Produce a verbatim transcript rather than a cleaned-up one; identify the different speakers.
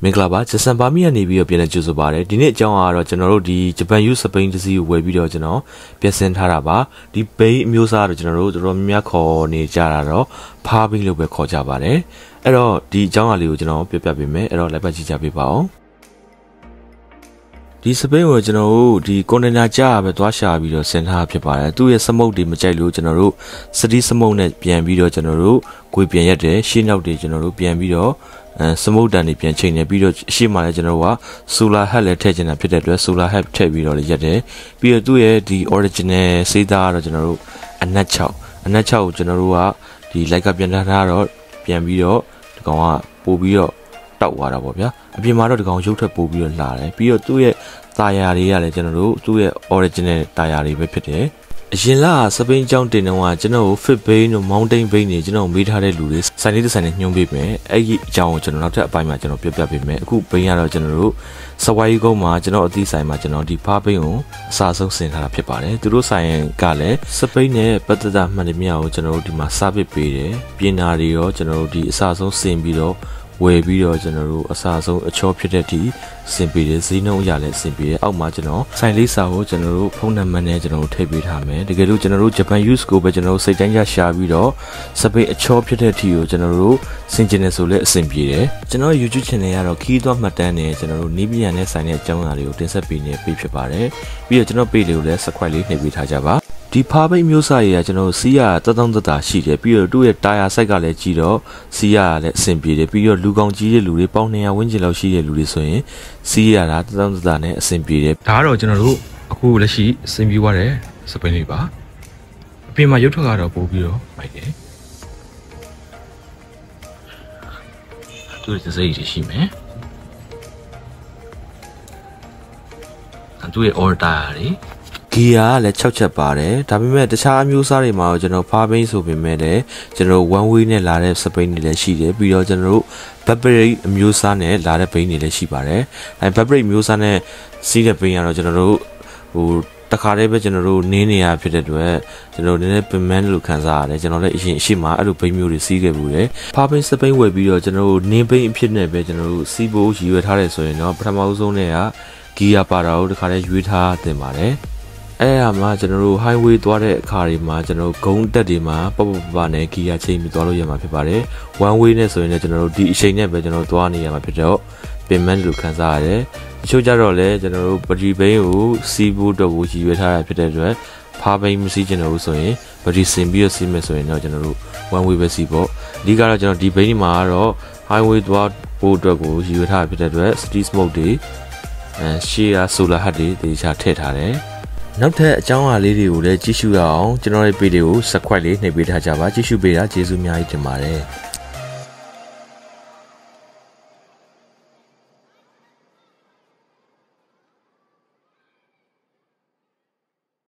Speaker 1: မင်္ဂလာပါဂျစန်ပါမီကနေပြီးတော့ပြန်လည်ကြိုဆိုပါရစေဒီနေ့အကြောင်းကတော့ကျွန်တော်တို့ဒီဂျပန်ယူစပိန်တစည်းကိုဝယ်ပြီးတော့ကျွန်တော်ပြင်ဆင်ထားတာပါဒီဘိန်းအမျိုးအစားတော့ကျွန်တော်တို့တော်တော်များများခေါ်နေကြတာတော့ဖားဘိန်းလို့ပဲခေါ်ကြပါတယ်အဲ့တော့ဒီအကြောင်းအရာလေးကိုကျွန်တော်ပြပြပေးမယ်အဲ့တော့လိုက်ပတ်ကြည့်ကြပေးပါအောင်ဒီစပိန်ကိုကျွန်တော်တို့ဒီကွန်တိန်နာကြားပဲသွားရှာပြီးတော့ဆင်ထားဖြစ်ပါတယ်သူ့ရဲ့စမုတ်တွေမကြိုက်လို့ကျွန်တော်တို့စတီးစမုတ်နဲ့ပြန်ပြီးတော့ကျွန်တော်တို့ကိုယ်ပြန်ရက်တယ်ရှင်းနောက်တွေကျွန်တော်တို့ပြန်ပြီးတော့အဲစမုတ်တန်တွေပြန်ချိန်နေပြီးတော့အရှိမှလည်းကျွန်တော်တို့ကဆိုလာဟက်လည်းထည့်ချင်တာဖြစ်တဲ့အတွက်ဆိုလာဟက်ထည့်ပြီးတော့လည်းရက်တယ်ပြီးတော့သူ့ရဲ့ဒီ original စေးသားကတော့ကျွန်တော်တို့အနက်၆အနက်၆ကိုကျွန်တော်တို့ကဒီ like ကပြန်ထားတာတော့ပြန်ပြီးတော့ဒီကောင်ကပို့ပြီးတော့တောက်သွားတာပေါ့ဗျာအပြင်မှာတော့ဒီကောင်ရုပ်ထက်ပို့ပြီးတော့လှတယ်ပြီးတော့သူ့ရဲ့တာယာတွေကလည်းကျွန်တော်တို့သူ့ရဲ့ original တာယာတွေပဲဖြစ်တယ်အရင်လစပိန်ကျောင်းတင်တော့ကျွန်တော် fit vein တို့ mountain vein တွေကျွန်တော်မေးထားတဲ့လူတွေဆိုင်လေးတစ်ဆိုင်နဲ့ညှိုးပေးမယ်အဲ့ဒီအကြောင်းကိုကျွန်တော်နောက်ထပ်အပိုင်းမှာကျွန်တော်ပြပြပေးမယ်အခု vein ကတော့ကျွန်တော်တို့စဝိုင်းကုန်းမှာကျွန်တော်အသီးဆိုင်မှာကျွန်တော်ဒီဖား vein ကိုအစားဆုံးဆင်ထားတာဖြစ်ပါတယ်သူတို့ဆိုင်ကလည်းစပိန်နဲ့ပတ်သက်တာမှန်တယ်မြောက်ကိုကျွန်တော်တို့ဒီမှာစားပစ်ပေးတယ်ပြင်နာတွေရောကျွန်တော်တို့ဒီအစားဆုံးဆင်ပြီးတော့ဝယ်ပြီးတော့ကျွန်တော်တို့အစားဆုံးအချောဖြစ်တဲ့အထိဆင်ပေးတယ်ဈေးနှုန်းအရလည်းဆင်ပေးတယ်အောက်မှာကျွန်တော်ဆိုင်လေးစာကိုကျွန်တော်တို့ဖုန်းနံပါတ်နဲ့ကျွန်တော်တို့ထည့်ပေးထားမယ်တကယ်လို့ကျွန်တော်တို့ဂျပန် use ကိုပဲကျွန်တော်တို့စိတ်တိုင်းကြရှာပြီးတော့စပိန်အချောဖြစ်တဲ့အထိကိုကျွန်တော်တို့ဆင်ကျင်နေဆိုလည်းအဆင်ပြေတယ်ကျွန်တော် YouTube channel ကတော့ခီးသွွားမှတ်တမ်းနဲ့ကျွန်တော်တို့နီးပြန်နဲ့ဆိုင်တဲ့အကြောင်းအရာတွေကိုတင်ဆက်ပေးနေပေးဖြစ်ပါတယ်ပြီးတော့ကျွန်တော် page လေးကိုလည်း subscribe လေးနှိပ်ပေးထားကြပါဒီဖားဘိတ်မျိုးစားရကျွန်တော်စီးရတတောင်းတတာရှိတယ်ပြီးတော့သူ့ရဲ့တာယာဆိုက်ကလည်းကြီးတော့စီးရလည်းအဆင်ပြေတယ်ပြီးတော့လူကောင်ကြီးတဲ့လူတွေပေါင်းနှစ်ရာဝန်းကျင်လောက်ရှိတဲ့လူတွေဆိုရင်စီးရတာတတောင်းတတာနဲ့အဆင်ပြေတယ်ဒါကတော့ကျွန်တော်တို့အခုလက်ရှိအဆင်ပြေသွားတယ်စပိန်လေးပါအပြင်မှာရုပ်ထွက်ကတော့ပို့ပြီးတော့မိုက်တယ်သူ့ရဲ့စိတ်ကြီးရှိမယ်သူ့ရဲ့ order တွေဂီယာကလည်း၆ချက်ပါတယ်ဒါပေမဲ့တခြားအမျိုးအစားတွေမှာကျွန်တော်ဖားဘိန်းဆိုပေမဲ့လည်းကျွန်တော် one way နဲ့လာတဲ့စပိန်တွေလည်းရှိတယ်ပြီးတော့ကျွန်တော်တို့ Burberry အမျိုးအစားနဲ့လာတဲ့ဘိန်းတွေလည်းရှိပါတယ်အဲ Burberry အမျိုးအစားနဲ့စီးတဲ့ဘိန်းကတော့ကျွန်တော်တို့ဟိုတခါတည်းပဲကျွန်တော်တို့နင်းနေရဖြစ်တဲ့အတွက်ကျွန်တော်နည်းနည်းပင်မန်းလို့ခံစားရတယ်ကျွန်တော်လည်းအရင်အရှိမှအဲ့လိုဘိန်းမျိုးတွေစီးခဲ့ဘူးတယ်ဖားဘိန်းစပိန်ဝယ်ပြီးတော့ကျွန်တော်တို့နင်းဘိန်းအဖြစ်နဲ့ပဲကျွန်တော်တို့စီးဖို့ရည်ရွယ်ထားတယ်ဆိုရင်တော့ပထမဦးဆုံးနဲ့ကဂီယာပါတာကိုတခါတည်းရွေးထားတင်ပါတယ်အဲ့ဒါမှကျွန်တော်တို့ highway သွားတဲ့အခါတွေမှာကျွန်တော်ဂုံးတက်တွေမှာပပပနဲ့ဂီယာချိန်ပြီးသွားလို့ရမှာဖြစ်ပါတယ် one way နဲ့ဆိုရင်လည်းကျွန်တော်တို့ဒီအချိန်နဲ့ပဲကျွန်တော်သွားနေရမှာဖြစ်တော့ပင်မန်းလို့ခံစားရတယ်တချို့ကြတော့လည်းကျွန်တော်တို့ပရီဘိန်းကိုစီးဖို့တော့ကိုရည်ရွယ်ထားတာဖြစ်တဲ့အတွက်ဖားဘိန်းမစီးကျင်တော့ဘူးဆိုရင်ပရီစင်ပြီးတော့စီးမယ်ဆိုရင်တော့ကျွန်တော်တို့ one way ပဲစီးဖို့အဓိကတော့ကျွန်တော်ဒီဘိန်းဒီမှာကတော့ highway သွားဖို့အတွက်ကိုရည်ရွယ်ထားတာဖြစ်တဲ့အတွက် street smoke တွေအဲရှေ့က solar hut တွေတေချာထည့်ထားတယ်နောက်ထပ်အကြောင်းအရာလေးတွေကိုလည်းကြည့်ရှုရအောင်ကျွန်တော်ရဲ့ page လေးကို subscribe လေးနှိပ်ပေးထားကြပါကြည့်ရှုပေးတာကျေးဇူးအများကြီးတင်ပါတယ်